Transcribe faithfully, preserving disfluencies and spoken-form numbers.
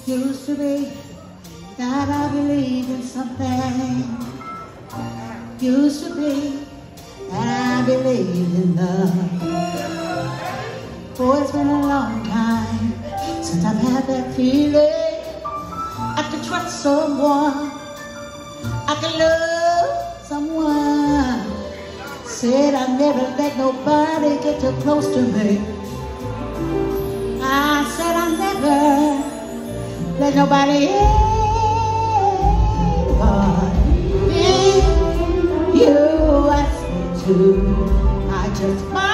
Used to be that I believed in something. Used to be that I believed in love. Oh, it's been a long time since I've had that feeling. I could trust someone, I could love someone. Said I'd never let nobody get too close to me. I said I'd never let nobody ever be. You asked me to, I just might.